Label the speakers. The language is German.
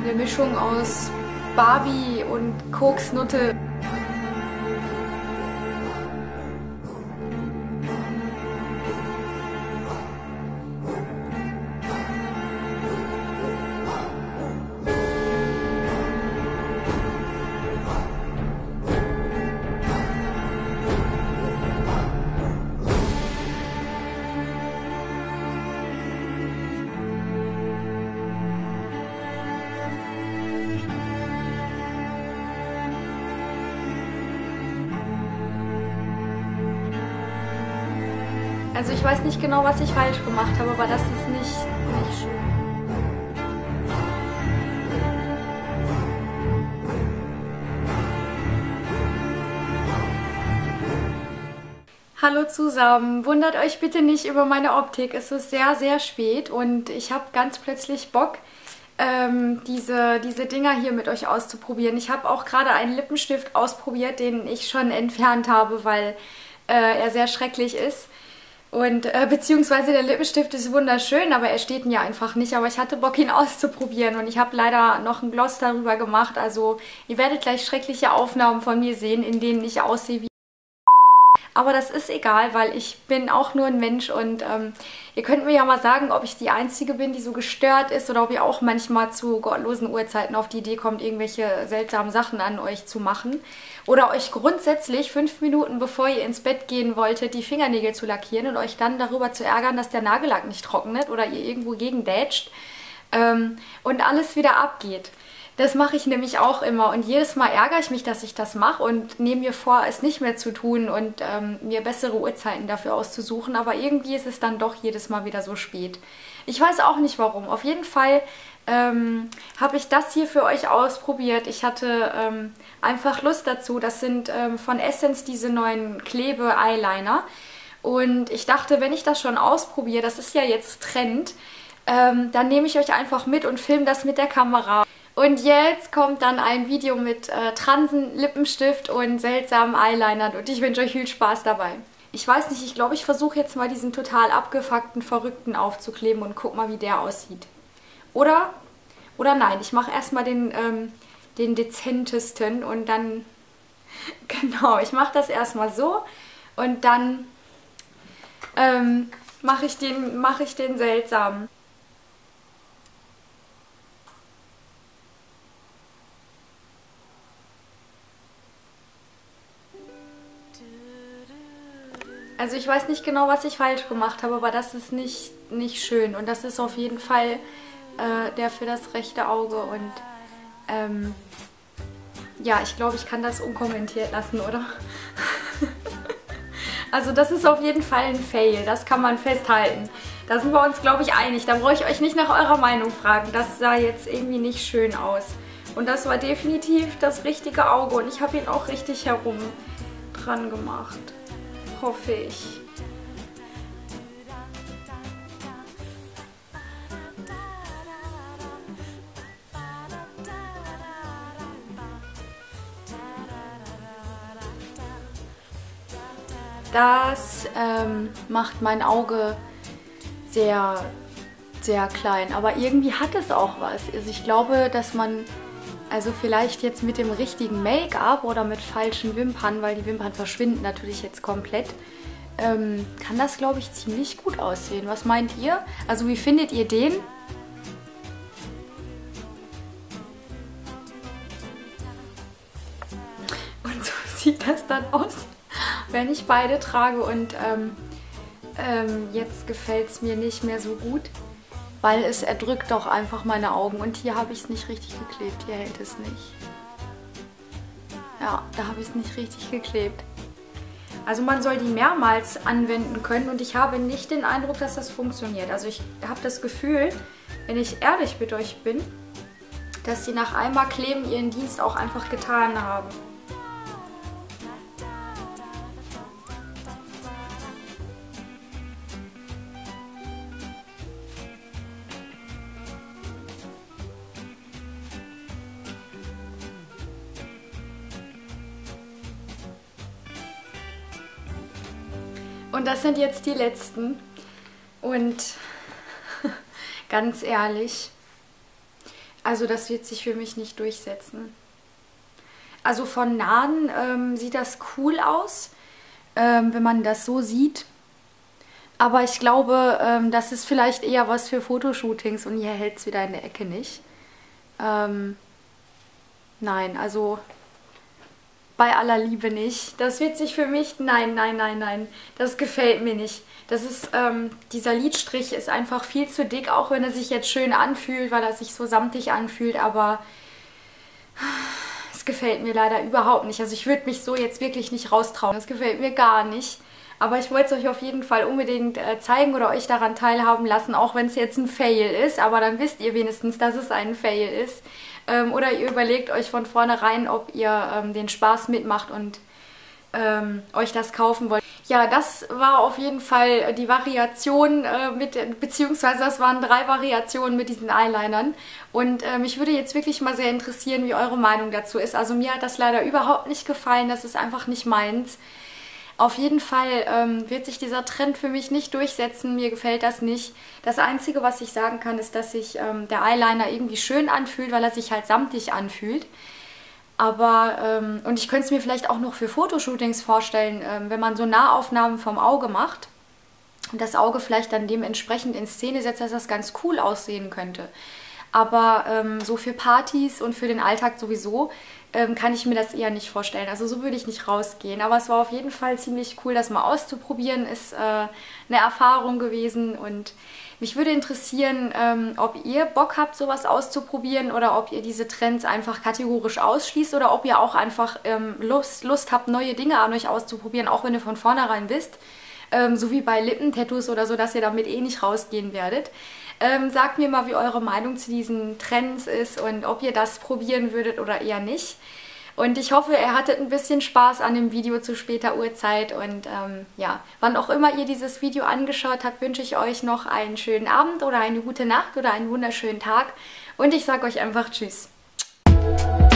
Speaker 1: eine Mischung aus Barbie und Koksnutte. Also ich weiß nicht genau, was ich falsch gemacht habe, aber das ist nicht schön. Hallo zusammen, wundert euch bitte nicht über meine Optik. Es ist sehr, sehr spät und ich habe ganz plötzlich Bock, diese Dinger hier mit euch auszuprobieren. Ich habe auch gerade einen Lippenstift ausprobiert, den ich schon entfernt habe, weil er sehr schrecklich ist. Und beziehungsweise der Lippenstift ist wunderschön, aber er steht mir einfach nicht. Aber ich hatte Bock, ihn auszuprobieren und ich habe leider noch einen Gloss darüber gemacht. Also ihr werdet gleich schreckliche Aufnahmen von mir sehen, in denen ich aussehe wie... Aber das ist egal, weil ich bin auch nur ein Mensch und ihr könnt mir ja mal sagen, ob ich die Einzige bin, die so gestört ist oder ob ihr auch manchmal zu gottlosen Uhrzeiten auf die Idee kommt, irgendwelche seltsamen Sachen an euch zu machen. Oder euch grundsätzlich 5 Minuten bevor ihr ins Bett gehen wolltet, die Fingernägel zu lackieren und euch dann darüber zu ärgern, dass der Nagellack nicht trocknet oder ihr irgendwo gegen dätscht und alles wieder abgeht. Das mache ich nämlich auch immer und jedes Mal ärgere ich mich, dass ich das mache und nehme mir vor, es nicht mehr zu tun und mir bessere Uhrzeiten dafür auszusuchen, aber irgendwie ist es dann doch jedes Mal wieder so spät. Ich weiß auch nicht warum. Auf jeden Fall habe ich das hier für euch ausprobiert. Ich hatte einfach Lust dazu. Das sind von Essence diese neuen Klebe-Eyeliner und ich dachte, wenn ich das schon ausprobiere, das ist ja jetzt Trend, dann nehme ich euch einfach mit und filme das mit der Kamera. Und jetzt kommt dann ein Video mit Transen, Lippenstift und seltsamen Eyelinern und ich wünsche euch viel Spaß dabei. Ich weiß nicht, ich glaube, ich versuche jetzt mal diesen total abgefuckten Verrückten aufzukleben und guck mal, wie der aussieht. Oder nein, ich mache erstmal den dezentesten und dann, genau, ich mache das erstmal so und dann mache ich den seltsamen. Also ich weiß nicht genau, was ich falsch gemacht habe, aber das ist nicht schön. Und das ist auf jeden Fall der für das rechte Auge. Und ja, ich glaube, ich kann das unkommentiert lassen, oder? Also das ist auf jeden Fall ein Fail, das kann man festhalten. Da sind wir uns, glaube ich, einig. Da brauche ich euch nicht nach eurer Meinung fragen. Das sah jetzt irgendwie nicht schön aus. Und das war definitiv das richtige Auge. Und ich habe ihn auch richtig herum dran gemacht. Hoffe ich. Das macht mein Auge sehr, sehr klein. Aber irgendwie hat es auch was. Also ich glaube, dass man... Also vielleicht jetzt mit dem richtigen Make-up oder mit falschen Wimpern, weil die Wimpern verschwinden natürlich jetzt komplett, kann das, glaube ich, ziemlich gut aussehen. Was meint ihr? Also wie findet ihr den? Und so sieht das dann aus, wenn ich beide trage und jetzt gefällt es mir nicht mehr so gut. Weil es erdrückt doch einfach meine Augen. Und hier habe ich es nicht richtig geklebt. Hier hält es nicht. Ja, da habe ich es nicht richtig geklebt. Also man soll die mehrmals anwenden können. Und ich habe nicht den Eindruck, dass das funktioniert. Also ich habe das Gefühl, wenn ich ehrlich mit euch bin, dass sie nach einmal kleben ihren Dienst auch einfach getan haben. Und das sind jetzt die letzten. Und ganz ehrlich, Also das wird sich für mich nicht durchsetzen. Also von Nahen sieht das cool aus, wenn man das so sieht. Aber ich glaube, das ist vielleicht eher was für Fotoshootings und hier hält es wieder in der Ecke nicht. Nein, also bei aller Liebe nicht. Das wird sich für mich... Nein, nein, nein, nein. Das gefällt mir nicht. Das ist, dieser Lidstrich ist einfach viel zu dick, auch wenn er sich jetzt schön anfühlt, weil er sich so samtig anfühlt, aber es gefällt mir leider überhaupt nicht. Also ich würde mich so jetzt wirklich nicht raustrauen. Das gefällt mir gar nicht. Aber ich wollte es euch auf jeden Fall unbedingt zeigen oder euch daran teilhaben lassen, auch wenn es jetzt ein Fail ist. Aber dann wisst ihr wenigstens, dass es ein Fail ist. Oder ihr überlegt euch von vornherein, ob ihr den Spaß mitmacht und euch das kaufen wollt. Ja, das war auf jeden Fall die Variation beziehungsweise das waren 3 Variationen mit diesen Eyelinern. Und mich würde jetzt wirklich mal sehr interessieren, wie eure Meinung dazu ist. Also mir hat das leider überhaupt nicht gefallen, das ist einfach nicht meins. Auf jeden Fall wird sich dieser Trend für mich nicht durchsetzen, mir gefällt das nicht. Das Einzige, was ich sagen kann, ist, dass sich der Eyeliner irgendwie schön anfühlt, weil er sich halt samtig anfühlt. Aber, und ich könnte es mir vielleicht auch noch für Fotoshootings vorstellen, wenn man so Nahaufnahmen vom Auge macht und das Auge vielleicht dann dementsprechend in Szene setzt, dass das ganz cool aussehen könnte. Aber so für Partys und für den Alltag sowieso kann ich mir das eher nicht vorstellen. Also so würde ich nicht rausgehen. Aber es war auf jeden Fall ziemlich cool, das mal auszuprobieren. Ist eine Erfahrung gewesen und mich würde interessieren, ob ihr Bock habt, sowas auszuprobieren oder ob ihr diese Trends einfach kategorisch ausschließt oder ob ihr auch einfach Lust habt, neue Dinge an euch auszuprobieren, auch wenn ihr von vornherein wisst, so wie bei Lippentattoos oder so, dass ihr damit eh nicht rausgehen werdet. Sagt mir mal, wie eure Meinung zu diesen Trends ist und ob ihr das probieren würdet oder eher nicht. Und ich hoffe, ihr hattet ein bisschen Spaß an dem Video zu später Uhrzeit. Und ja, wann auch immer ihr dieses Video angeschaut habt, wünsche ich euch noch einen schönen Abend oder eine gute Nacht oder einen wunderschönen Tag. Und ich sage euch einfach Tschüss.